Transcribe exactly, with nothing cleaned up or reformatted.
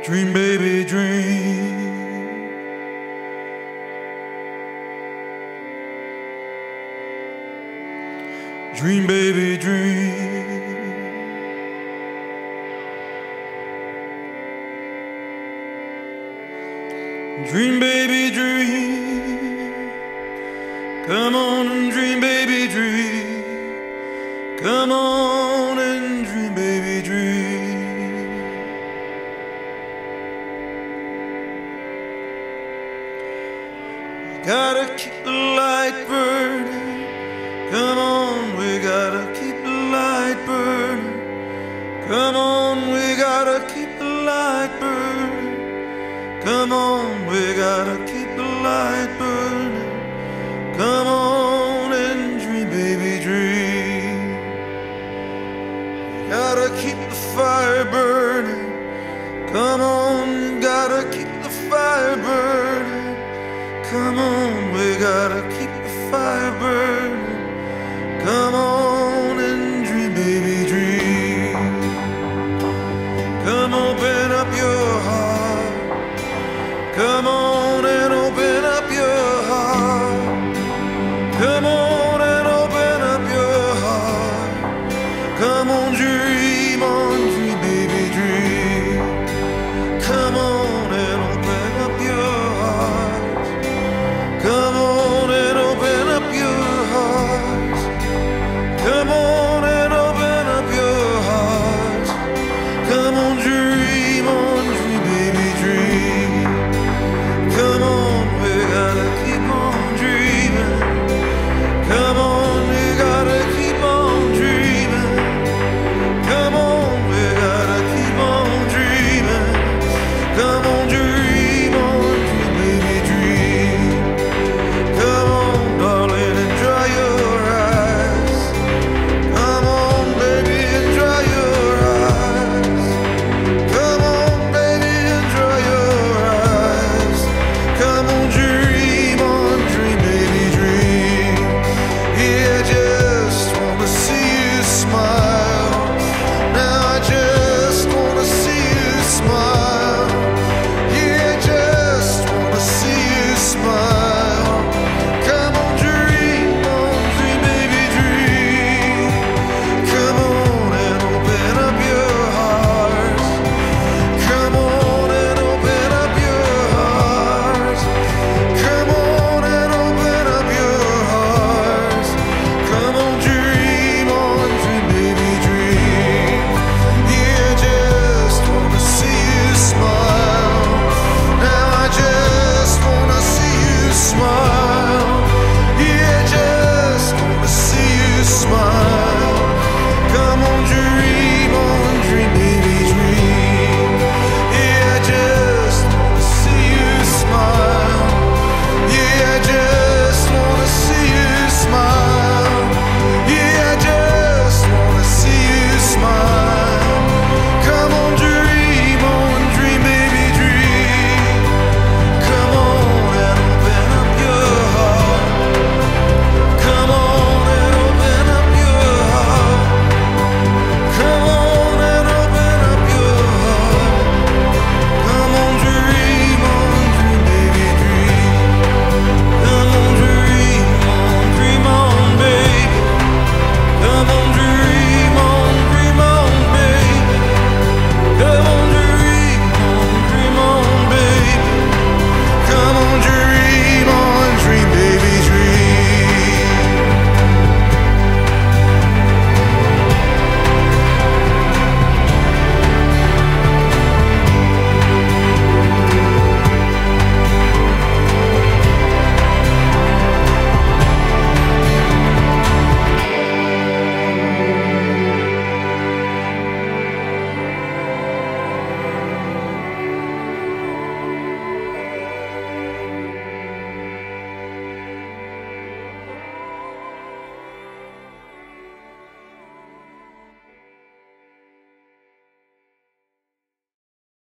Dream, baby, dream. Dream, baby, dream. Dream, baby, dream. Come on and dream, baby, dream. Come on and dream, baby, dream. Gotta keep the light burning. Come on, we gotta keep the light burning. Come on, we gotta keep the light burning. Come on, we gotta keep the light burning. Come on and dream, baby, dream. Gotta keep the fire burning. Come on, gotta keep the fire burning. Come on, we gotta keep the fire burning. Come on.